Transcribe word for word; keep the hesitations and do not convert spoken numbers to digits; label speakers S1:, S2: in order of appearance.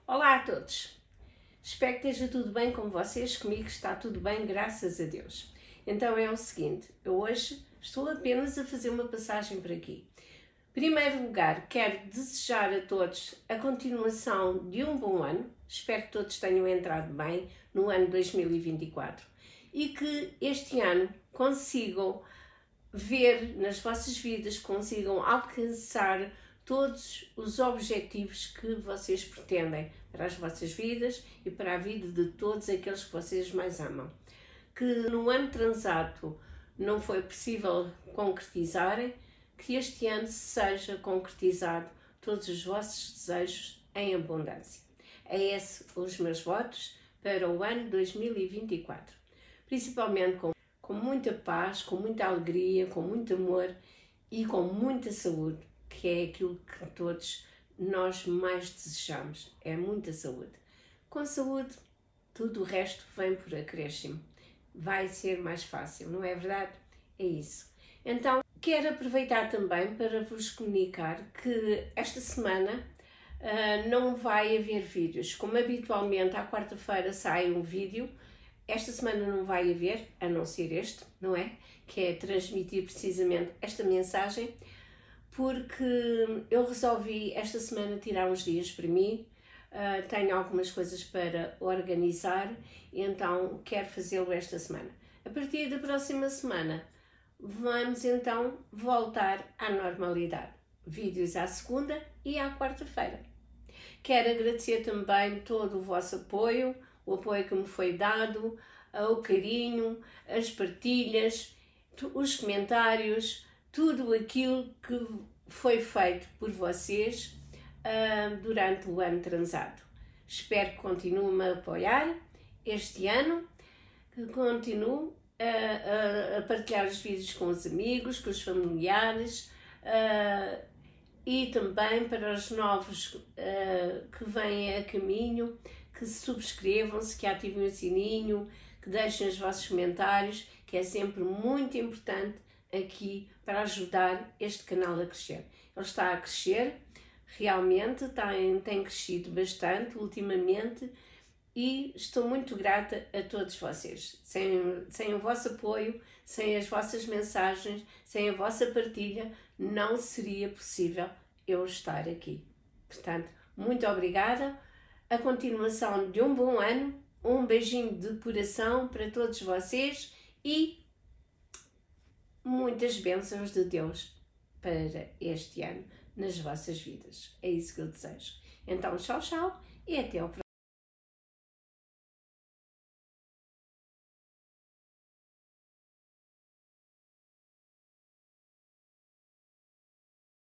S1: Olá a todos! Espero que esteja tudo bem com vocês, comigo está tudo bem, graças a Deus. Então é o seguinte, eu hoje estou apenas a fazer uma passagem por aqui. Em primeiro lugar, quero desejar a todos a continuação de um bom ano. Espero que todos tenham entrado bem no ano dois mil e vinte e quatro e que este ano consigam ver nas vossas vidas, consigam alcançar todos os objetivos que vocês pretendem para as vossas vidas e para a vida de todos aqueles que vocês mais amam. Que no ano transato não foi possível concretizarem, que este ano seja concretizado todos os vossos desejos em abundância. É esses os meus votos para o ano dois mil e vinte e quatro. Principalmente com, com muita paz, com muita alegria, com muito amor e com muita saúde, que é aquilo que todos nós mais desejamos, é muita saúde. Com saúde, tudo o resto vem por acréscimo. Vai ser mais fácil, não é verdade? É isso. Então, quero aproveitar também para vos comunicar que esta semana uh, não vai haver vídeos. Como habitualmente, à quarta-feira sai um vídeo, esta semana não vai haver, a não ser este, não é? Que é transmitir precisamente esta mensagem, porque eu resolvi esta semana tirar uns dias para mim, uh, tenho algumas coisas para organizar, então quero fazê-lo esta semana. A partir da próxima semana vamos então voltar à normalidade, vídeos à segunda e à quarta-feira. Quero agradecer também todo o vosso apoio, o apoio que me foi dado, o carinho, as partilhas, os comentários, tudo aquilo que foi feito por vocês uh, durante o ano transato. Espero que continuem a apoiar este ano, que continuem a, a, a partilhar os vídeos com os amigos, com os familiares uh, e também para os novos uh, que vêm a caminho, que se subscrevam-se, que ativem o sininho, que deixem os vossos comentários, que é sempre muito importante aqui para ajudar este canal a crescer. Ele está a crescer, realmente tem, tem crescido bastante ultimamente e estou muito grata a todos vocês. Sem, sem o vosso apoio, sem as vossas mensagens, sem a vossa partilha, não seria possível eu estar aqui. Portanto, muito obrigada, a continuação de um bom ano, um beijinho de coração para todos vocês e muitas bênçãos de Deus para este ano nas vossas vidas. É isso que eu desejo. Então, tchau, tchau e até ao próximo.